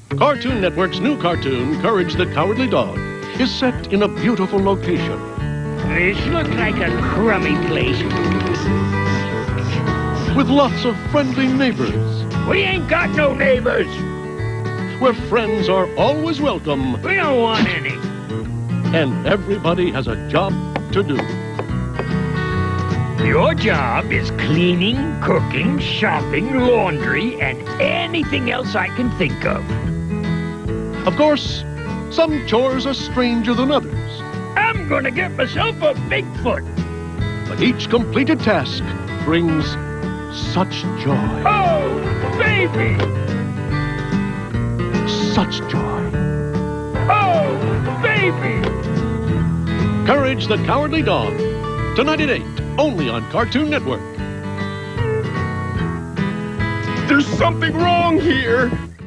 Cartoon Network's new cartoon, Courage the Cowardly Dog, is set in a beautiful location. This looks like a crummy place. With lots of friendly neighbors. We ain't got no neighbors. Where friends are always welcome. We don't want any. And everybody has a job to do. Your job is cleaning, cooking, shopping, laundry, and anything else I can think of. Of course, some chores are stranger than others. I'm gonna get myself a Bigfoot. But each completed task brings such joy. Oh, baby! Such joy. Oh, baby! Courage the Cowardly Dog. Tonight at 8, only on Cartoon Network. There's something wrong here.